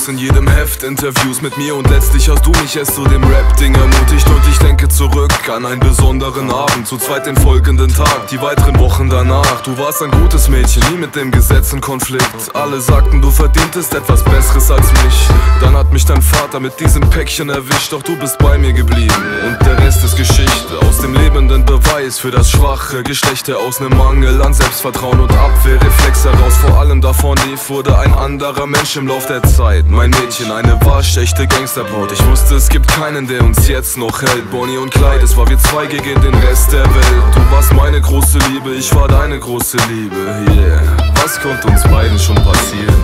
in jedem Heft Interviews mit mir und letztlich hast du mich erst zu dem Rap-Ding ermutigt. Und ich denke zurück an einen besonderen Abend, zu zweit den folgenden Tag, die weiteren Wochen danach. Du warst ein gutes Mädchen, nie mit dem Gesetz in Konflikt. Alle sagten, du verdientest etwas Besseres als mich. Dann hat mich dein Vater mit diesem Päckchen erwischt, doch du bist bei mir geblieben. Und der Rest ist Geschichte, aus dem lebenden Beweis für das schwache Geschlecht, der aus nem Mangel an Selbstvertrauen und Abwehrreflex heraus vor allem davon lief, wurde ein anderer Mensch im Lauf der Zeit. Mein Mädchen, eine waschechte Gangsterbraut. Ich wusste, es gibt keinen, der uns jetzt noch hält. Bonnie und Clyde, es war wir zwei gegen den Rest der Welt. Du warst meine große Liebe, ich war deine große Liebe. Yeah, was konnte uns beiden schon passieren?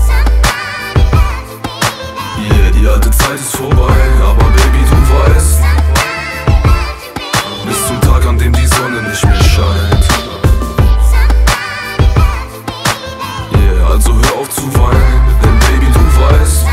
Yeah, die alte Zeit ist vorbei, aber Baby, du weißt, bis zum Tag, an dem die Sonne nicht mehr scheint. Yeah, also hör auf zu weinen, denn Baby, du weißt,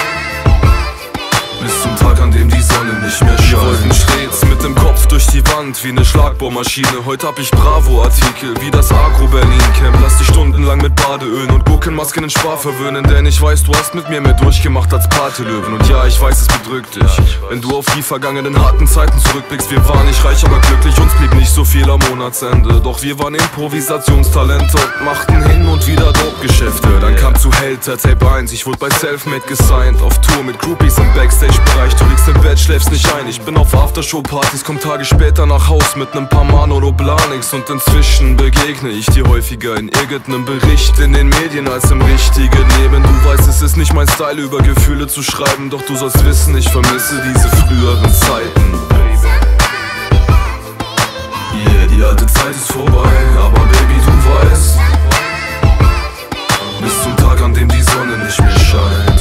bis zum Tag, an dem die Sonne nicht mehr scheint. Wir wollten stets mit dem Kopf durch die Wand wie ne Schlagbohrmaschine. Heute hab ich Bravo-Artikel wie das Agro-Berlin-Camp. Lass dich stundenlang mit Badeölen und Gurkenmasken in Spar verwöhnen, denn ich weiß, du hast mit mir mehr durchgemacht als Partylöwen. Und ja, ich weiß, es bedrückt dich, wenn du auf die vergangenen harten Zeiten zurückblickst. Wir waren nicht reich, aber glücklich, uns blieb nicht so viel am Monatsende. Doch wir waren Improvisationstalente und machten hin und wieder Dope-Geschäfte. Dann kam zu Helter Tape 1, ich wurde bei Selfmade gesigned. Auf Tour mit Groupies im Backstage-Bereich. Du liegst im Bett, schläfst nicht ein. Ich bin auf Aftershow-Partys, komm Tage später nach Haus mit nem paar Manolo Blanix. Und inzwischen begegne ich dir häufiger in irgendeinem Bericht in den Medien als im richtigen Leben. Du weißt, es ist nicht mein Style, über Gefühle zu schreiben, doch du sollst wissen, ich vermisse diese früheren Zeiten. Yeah, die alte Zeit ist vorbei, aber Baby, du weißt, bis zum Tag, an dem die Sonne nicht mehr scheint.